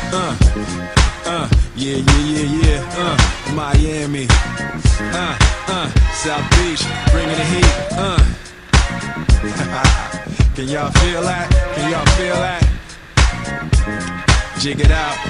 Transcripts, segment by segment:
Yeah. Miami. South Beach, bringing the heat. Can y'all feel that? Can y'all feel that? Jig it out.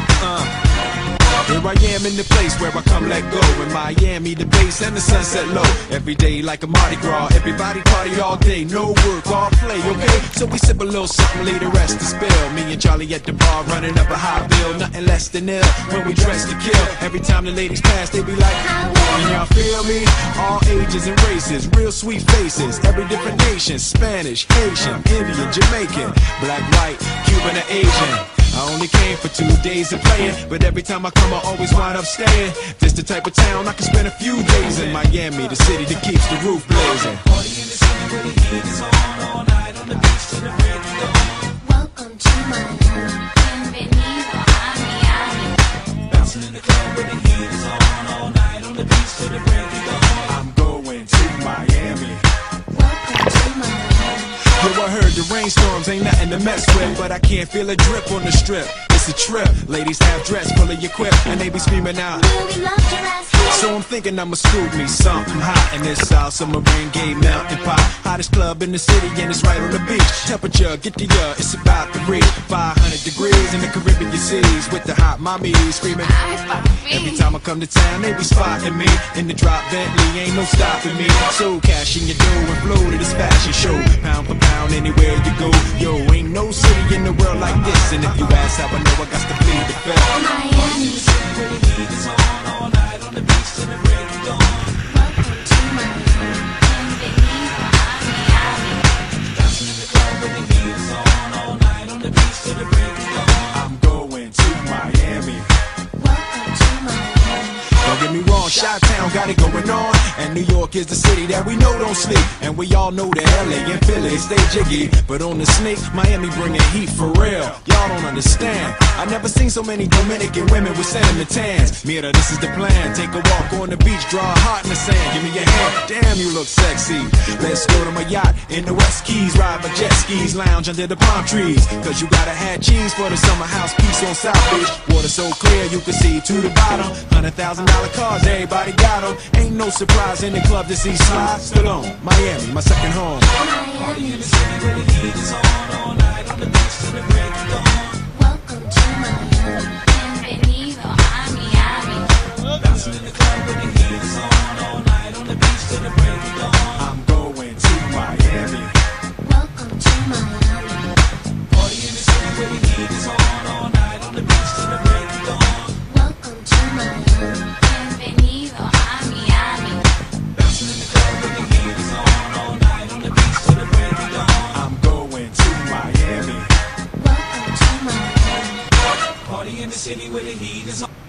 Here I am in the place where I come let go. In Miami, the base and the sunset low. Every day like a Mardi Gras. Everybody party all day, no work, all play, okay? So we sip a little something, leave the rest to spill. Me and Charlie at the bar running up a high bill. Nothing less than ill when we dress to kill. Every time the ladies pass, they be like, can y'all feel me? All ages and races, real sweet faces. Every different nation, Spanish, Haitian, Indian, Jamaican, black, white, Cuban, or Asian. I only came for 2 days of playing, but every time I come I always wind up staying. This the type of town I can spend a few days in. Miami, the city that keeps the roof blazing. Party in the city where the heat is on all night on the beach till the break of dawn. Welcome to Miami, bienvenido a Miami. Bouncing in the club where the heat is on all night on the beach till the break of dawn. I'm going to Miami. Welcome to Miami. Yo, I heard the rainstorms ain't nothing to mess with, but I can't feel a drip on the strip. It's a trip. Ladies have dress full of your quip, and they be screaming out, "We love your ass here." So I'm thinking I'ma scoop me something hot in this South Submarine Gay Mountain Pot. Hottest club in the city, and it's right on the beach. Temperature, get the it's about to reach 500 degrees in the Caribbean seas with the hot mommy screaming. Every time I come to town, they be spotting me in the drop Bentley, ain't no stopping me. So cash in your dough and flow to this fashion show, pound for pound anywhere you go. Yo, ain't no city in the world like this, and if you ask how I know, I got to plead the fifth. Miami, where the heat is on all night on the beach till the break of dawn. Welcome to Miami, bienvenido a Miami. Dancing in the club where the heat is on all night on the beach till the break of dawn. I'm going to Miami. Welcome to Miami. Don't get me wrong, Chi-Town got it going on, and New York is the city that we know don't sleep. And we all know that LA and Philly stay jiggy, but on the sneak, Miami bringing heat for real. Y'all don't understand. I never seen so many Dominican women with sentiment tans. Mira, this is the plan. Take a walk on the beach, draw a heart in the sand. Give me your hand. Damn, you look sexy. Let's go to my yacht in the West Keys, ride my jet skis, lounge under the palm trees. Cause you gotta have cheese for the summer house piece on South Beach. Water so clear you can see to the bottom. $100,000 cars, everybody got them. Ain't no surprise in the club to see slide. Still on Miami, my second home. Miami in the city where the heat is on all night on the beach till the break of dawn. Welcome to Miami, bienvenido a Miami. Bouncing in the club where the heat is on all night on the beach till the break of dawn. I'm going to Miami. Welcome to Miami. Party in the city where the heat is on all night on the beach till the break of dawn. Welcome to Miami, bienvenido a Miami. Bouncing in the club where the heat is on all night on the beach till the break of dawn. I'm going to Miami. Welcome to Miami. Party in the city where the heat is on.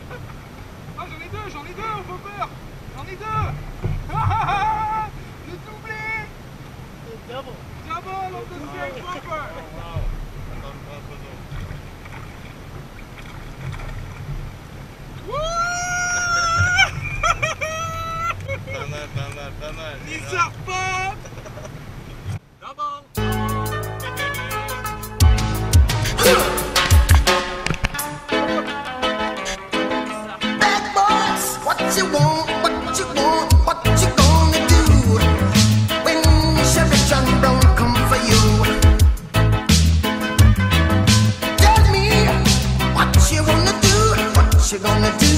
Ah, j'en ai deux, faut faire. J'en ai deux. Le doublé. Double of the same bumper. Pas mal. Il sort pas. Double. Bad boys, what you want, what you gonna do when Chevy John Brown come for you? Tell me what you gonna do,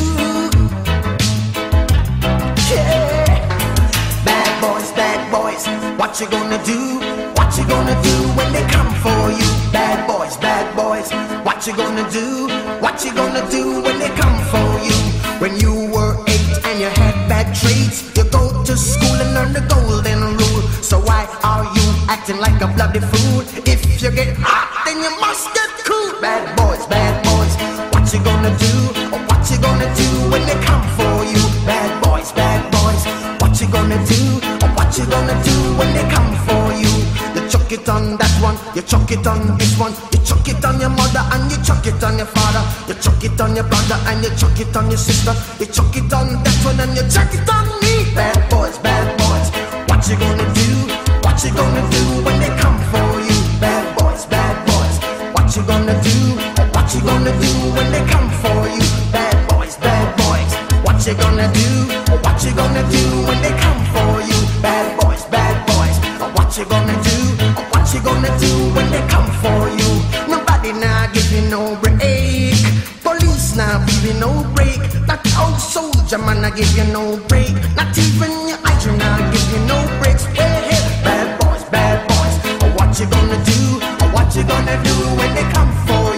yeah. Bad boys, what you gonna do when they come for you? Bad boys, what you gonna do when they come for you? When you were 8 and you had bad traits, you go to school and learn the golden rule. So why are you acting like a bloody fool? If you get hot, then you must get cool. Bad boys, what you gonna do? What you gonna do when they come for you? Bad boys, what you gonna do? What you gonna do when they come for you? You chuck it on that one, you chuck it on this one, you chuck it on your mother and you chuck it on your father, you chuck it on your brother and you chuck it on your sister, you chuck it on that one and you chuck it on me. Bad boys, what you gonna do? What you gonna do when they come for you? Bad boys, what you gonna do? What you gonna do when they come gonna do? What you gonna do when they come for you? Bad boys, what you gonna do? What you gonna do when they come for you? Nobody now give you no break. Police now give you no break. That old soldier man I give you no break. Not even your eyes now give you no breaks. Hey, bad boys, what you gonna do? What you gonna do when they come for you?